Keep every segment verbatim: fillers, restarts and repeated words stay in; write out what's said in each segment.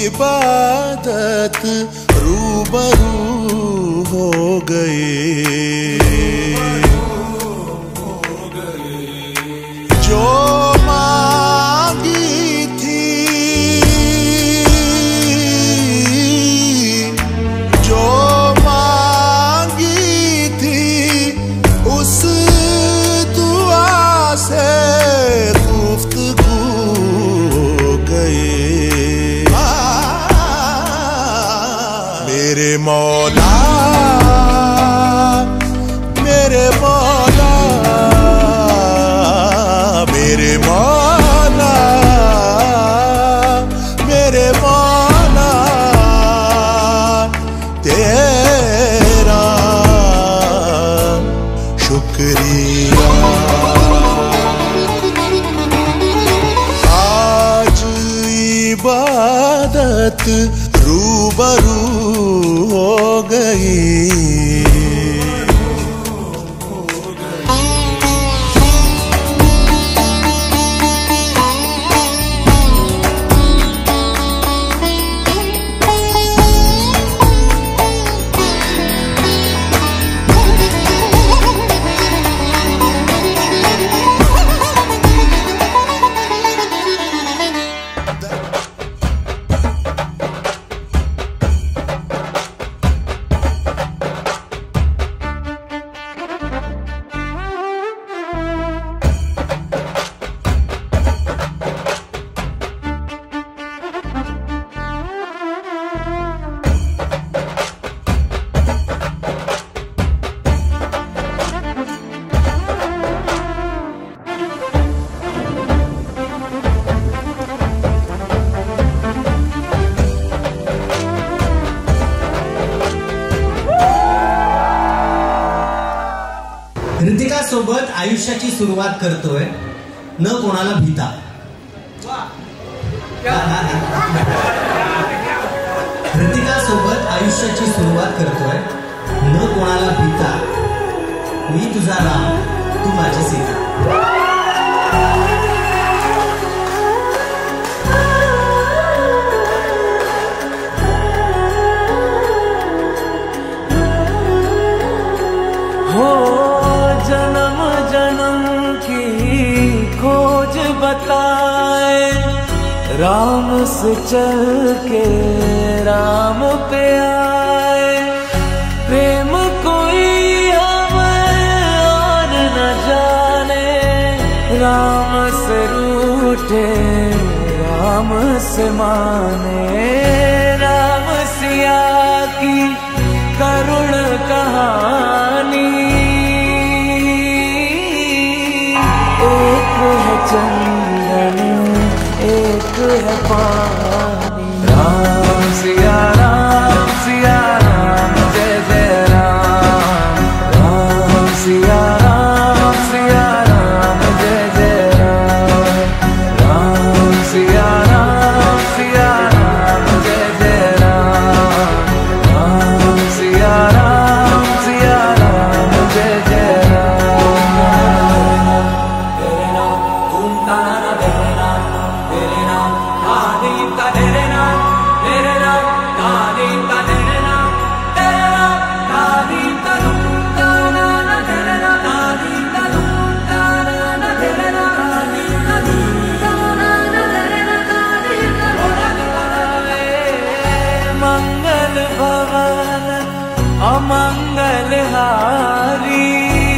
इबादत रूबरू हो गए। जो मांगी थी, जो मांगी थी, उस दुआ से गुफ्तगू हो गए। मेरे मौला, मेरे मौला, मेरे मौला, मेरे मौला, तेरा शुक्रिया। आज इबादत रूबरू हो गई। ऋतिका सोबत आयुष्याची सुरुवात करतोय न कोणाला भीता। ऋतिका सोबत आयुष्याची सुरुवात करतोय न कोणाला भीता। मी तुझा राम, तू माझी सीता। हो जन्म जन्म की खोज बताए, राम से चल के राम पे आए। प्रेम कोई हमें और न जाने, राम से रूठे राम से माने। राम सिया की करुण कहानी, एक है चंदन एक है पानी। राम सिया राम सिया राम जय जय राम। राम सिया राम सिया राम जय जय राम। राम सिया राम सिया राम जय जय राम। राम सिया राम सिया राम जय जय राम। तेरे नाम तुम ताना तेरे नाम, तेरे नाम आदि का तेरे नाम, तेरे नाम आदि का तेरे नाम, तेरे नाम आदि का तुम ताना तेरे नाम, आदि का तुम ताना तेरे नाम, आदि का तुम ताना तेरे नाम, आदि का मंगल भवन अमंगल हारी।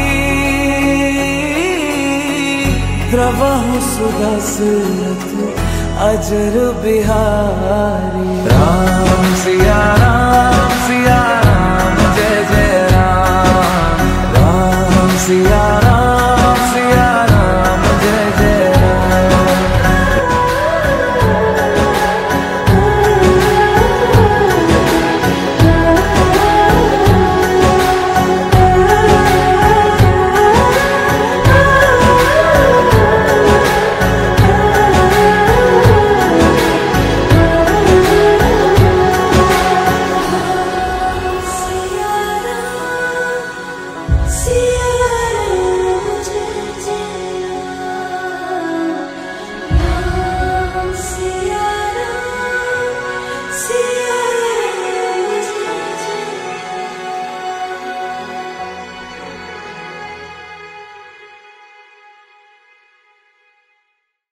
द्रवहु सुदशरथ अजर बिहारी। राम सिया राम सिया राम जय जय राम। राम सिया राम सिया राम जय जय राम। See